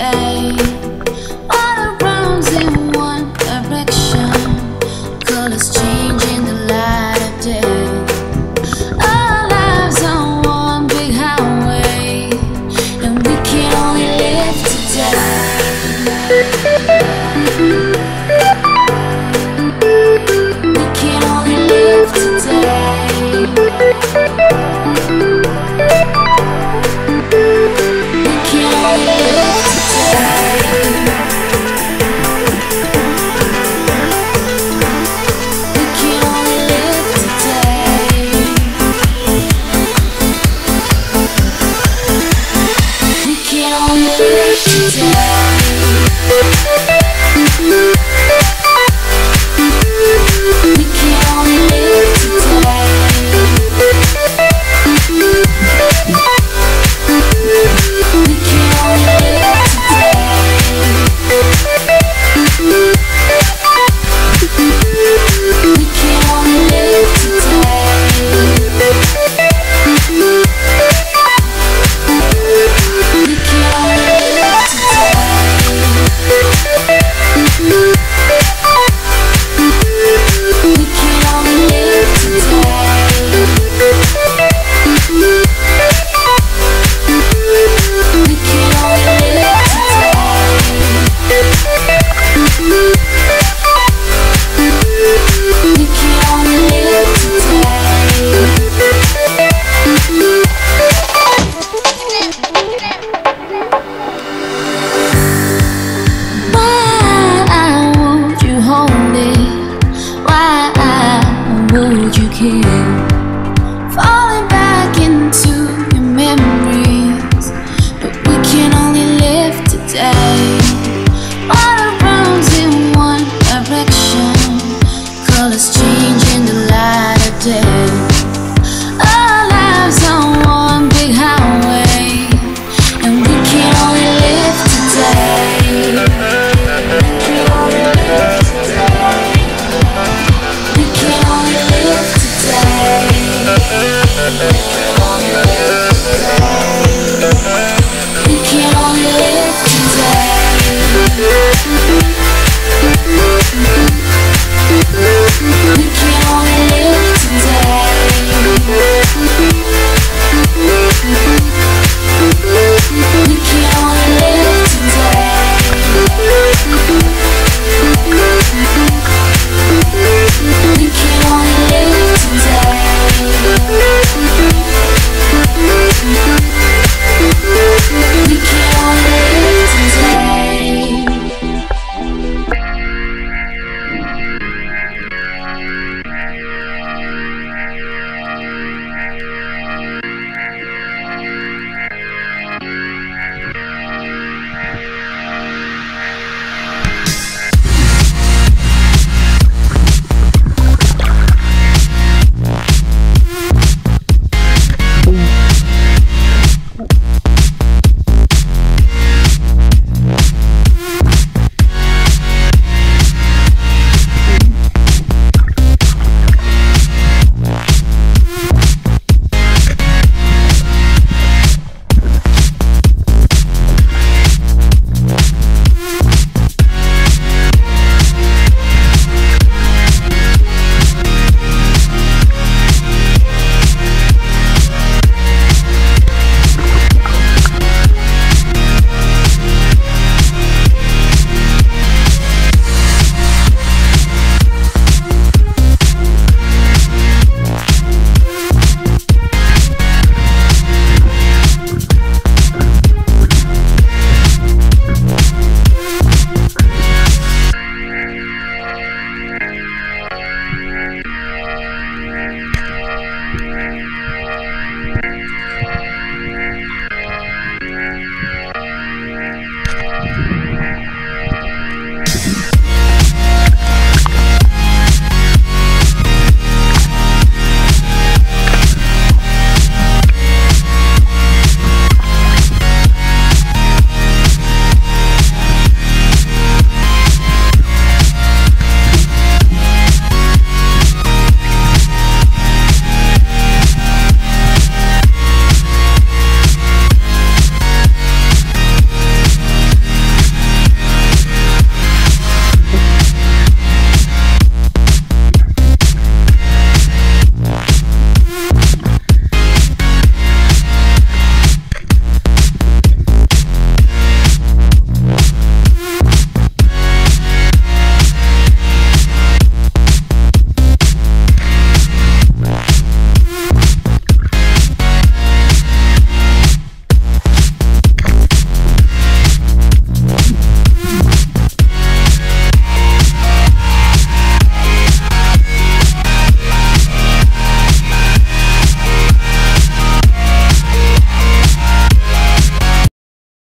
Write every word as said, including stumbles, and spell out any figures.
today. Water runs in one direction, colors change in the light of day. Our lives on one big highway, and we can only live today. We can only live today. We can only live today. We can only live today. We can only live today. We can only live today. We can only live today. We can only live today. We can only live today. We can only live today. We can only live today. We can only live today. Why would you hold it? Why would you care? Falling back into your memories, but we can only live today. Water runs in one direction, colors change in the light of day. Our lives on one big highway, and we can only live today. We can only live today. We can only live today. We can only live today. We can only live today.